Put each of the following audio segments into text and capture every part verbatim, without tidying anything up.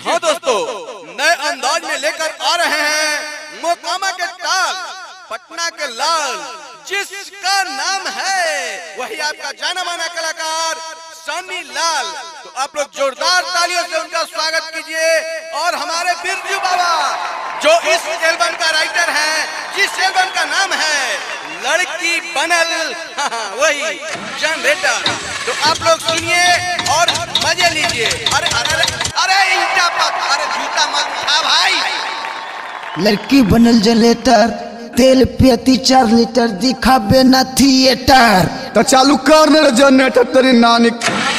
हाँ दोस्तों, नए अंदाज में लेकर आ रहे हैं मोकामा के ताल, पटना के लाल, जिसका नाम है वही आपका जाना माना कलाकार सनी लाल। तो आप लोग जोरदार तालियों से उनका स्वागत कीजिए। और हमारे बिरजू बाबा जो इस एल्बम का राइटर है, जिस एल्बम का नाम है लड़की बनल, हाँ वही जनरेटर। तो आप लोग सुनिए और मजे लीजिए। अरे अरे अरे ईंटा पक, अरे जूता मत खा भाई। लड़की बनल जनरेटर, तेल पियती चार लीटर, दिखाबे ना थिएटर। तो चालू कर न जनरेटर तेरी नानी।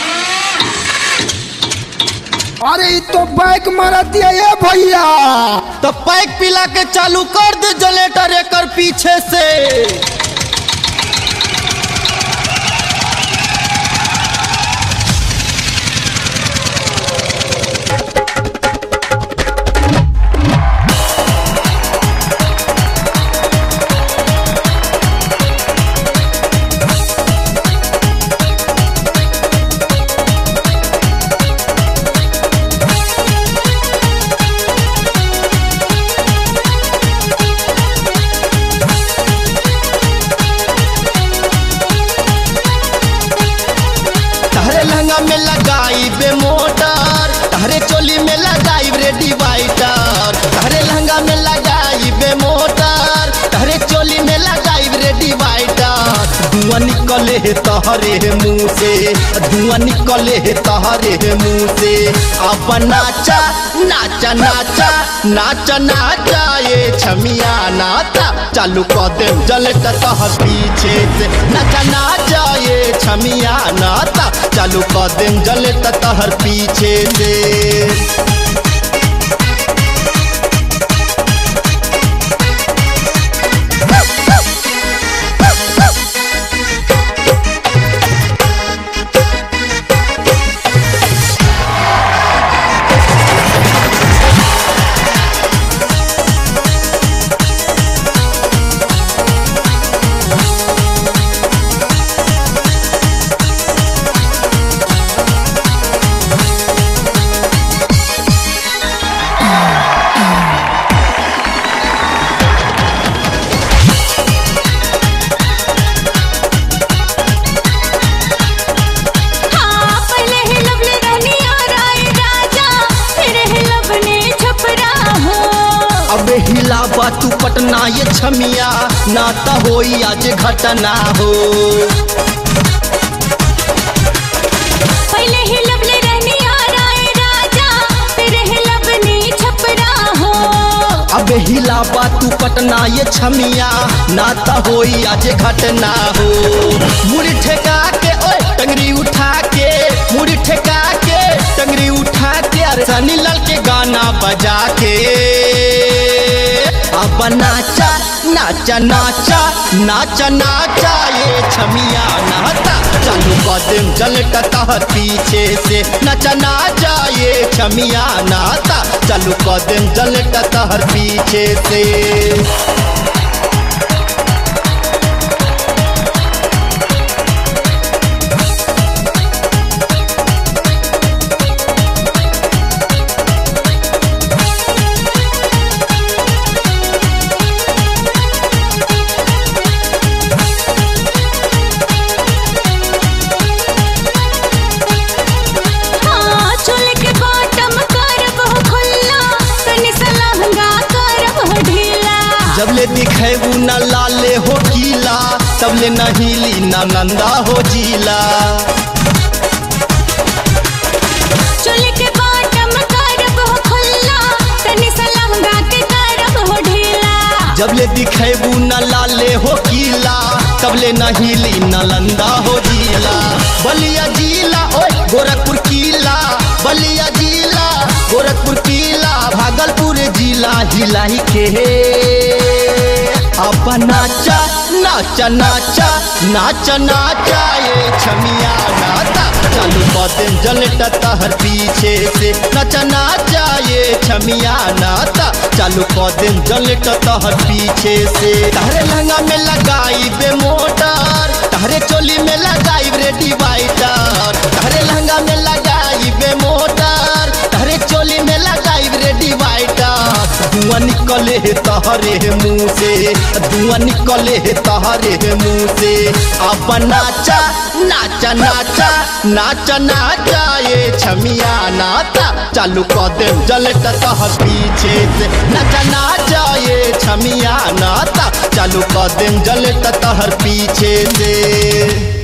अरे तो बाइक मारा दिया ये भैया। तो पैक पिला के चालू कर दे जनरेटर एकर पीछे से। में लगाई बे मोटर, तहरे चोली में लगाई रे डिवाइडर। तहरे लहंगा में लगाई बे मोटर, तहरे चोली में लगाई रे डिवाइडर। धुआं निकले है तहरे मुँह से, धुआं निकले है तहरे मुँह से। अब नाचा नाचा नाचा नाचा नाचा ये छमिया नाचा, चालू कदम जलट तहर पीछे से। नाचा नाचा ये छमिया नाचा, चालू कदम जलट तहर पीछे से। अबे हिलाबा तू पटना ये छमिया, नाता होई आज घटना हो। पहले हिलबले रहनी आराए राजा, फिर हिलबनी छपरा हो। अबे हिलाबा तू पटना ये छमिया, नाता होई आज घटना हो। मुड़ी ठेका के ओए टंगरी उठा के, मुड़ी ठेका के टंगरी उठा के, अरे सनी लाल के गाना बजा के। अब नाचा नाचा नाचा नाचा नाचा ये छमिया नाचा, चालू कदम जलट तहर पीछे से। नाचा नाचा ये छमिया नाचा, चालू कदम जलट तहर पीछे से। जब ले दिखेबू न लाले हो कीला, तब ले न हिली न नंदा हो जीला। चोली के बॉटम करब हो खुल्ला, तनी सा लहंगा के करब हो ढीला। जब ले दिखेबू न लाले हो कीला, तब ले न हिली न नंदा हो जीला। बलिया जिला ओए गोरखपुर किला, बलिया जिला गोरखपुर किला, भागलपुर जिला हिलाई के। अब नाचा नाचा नाचा नाचा नाचा ये छमिया नाचा, चालू कदम जलट तहर पीछे से। नाचा नाचा ये छमिया नाचा, चालू कदम जलट तहर पीछे से। तहरे लहंगा में लगाई बे मोटर, तहरे चोली में लगाई रे डिवाइडर। तहरे लहंगा में लगाई बे मोटर, तहरे चोली में लगा निकले है तहरे मुँह से, धुआं निकले है तहरे मुँह से। अब नाचा नाचा नाचा नाचा नाचा ये छमिया नाचा, चालू कदम जलट तहर पीछे से। नाचा नाचा ये छमिया नाचा, चालू कदम जलट तहर पीछे से।